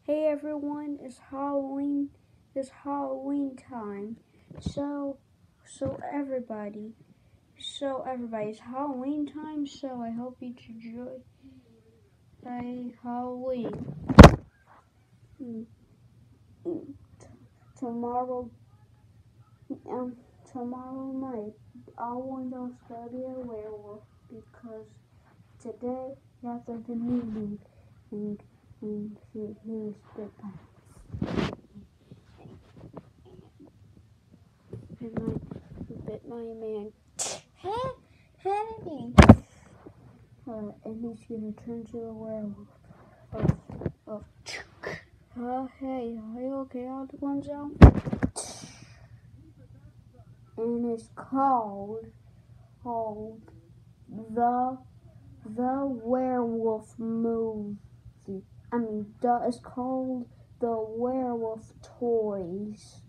Hey everyone, it's Halloween. It's Halloween time. So everybody, it's Halloween time. So I hope you enjoy Halloween. Tomorrow, tomorrow night, I want us to be a werewolf because today after the meeting and he was bit by. And I bit my man. Hey! And he's gonna turn to a werewolf. Hey, are you okay? All the ones out? And it's called the werewolf movie. It's called the werewolf toys.